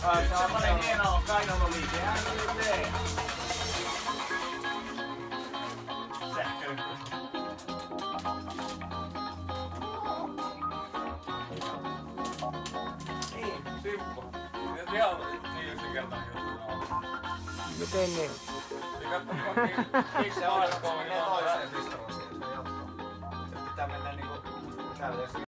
Semmonen hieno kainaloliike. Niin, simppu. Ihan niin yksinkertainen juttu. Miten niin? Se on toiseen pistoon siihen. Se pitää mennä niinku käydä